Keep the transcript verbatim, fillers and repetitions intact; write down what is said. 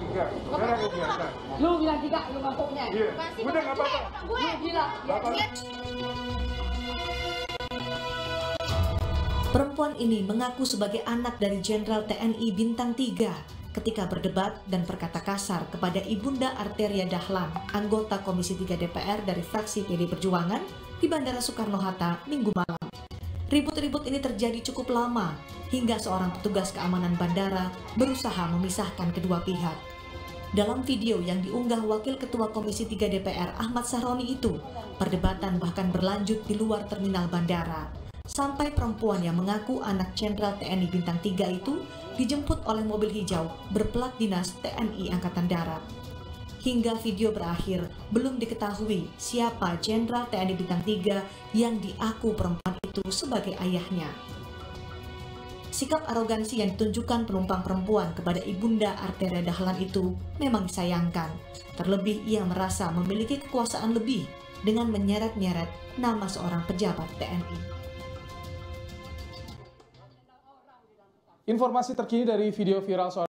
tiga. Saudara kegiatan. Lu bilang tiga, lu ngampuknya. Iya. Udah nggak apa-apa. Lu gila. Perempuan ini mengaku sebagai anak dari Jenderal T N I Bintang tiga ketika berdebat dan berkata kasar kepada Ibunda Arteria Dahlan, anggota Komisi tiga D P R dari fraksi P D Perjuangan di Bandara Soekarno-Hatta Minggu malam. Ribut-ribut ini terjadi cukup lama hingga seorang petugas keamanan bandara berusaha memisahkan kedua pihak. Dalam video yang diunggah Wakil Ketua Komisi tiga D P R Ahmad Sahroni itu, perdebatan bahkan berlanjut di luar terminal bandara. Sampai perempuan yang mengaku anak Jenderal T N I Bintang tiga itu dijemput oleh mobil hijau berplat dinas T N I Angkatan Darat. Hingga video berakhir, belum diketahui siapa Jenderal T N I Bintang tiga yang diaku perempuan itu sebagai ayahnya. Sikap arogansi yang ditunjukkan penumpang perempuan kepada Ibunda Arteria Dahlan itu memang disayangkan. Terlebih ia merasa memiliki kekuasaan lebih dengan menyeret-nyeret nama seorang pejabat T N I. Informasi terkini dari video viral soal